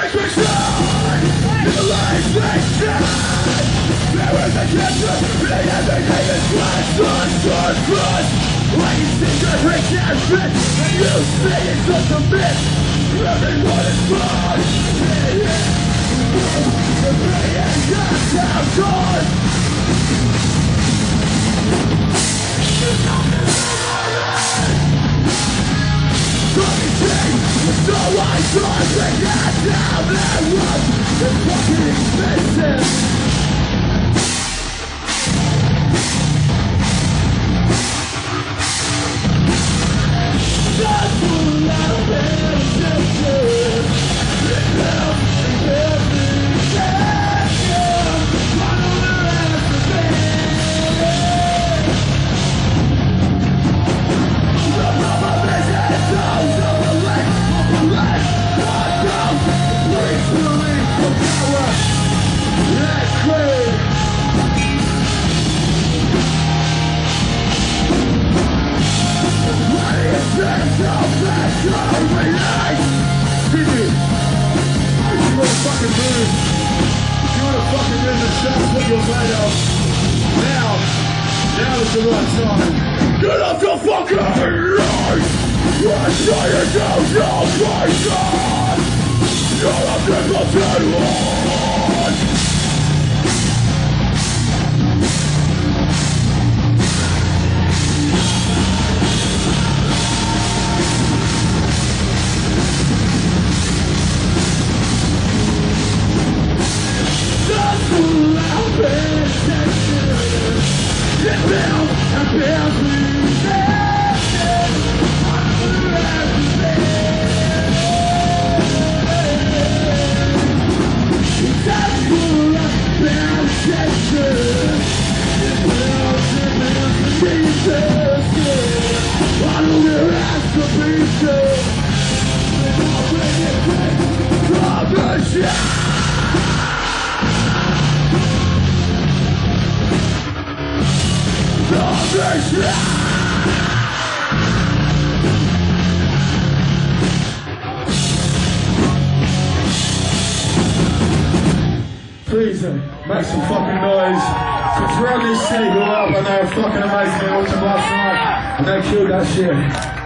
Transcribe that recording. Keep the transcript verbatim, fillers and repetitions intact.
So I thought that now that was it's fucking expensive. That's what I've been addicted. It helps, it helps me get you. I know there has to be. The problem is it's so, so late. Let God go. Please believe the power. Let's create. What is this so bad? Don't relate. Stevie, if you wanna fucking move, if you wanna fucking move the show, put your blade up. Now, now is the right time. Get up the fucking line. I saw you do your person. You're a difficult one. That's who I've been texting. It builds and builds me there. Please, uh, make some fucking noise. Because around this city grew up and they were fucking amazing. They watched them last night and they killed that shit.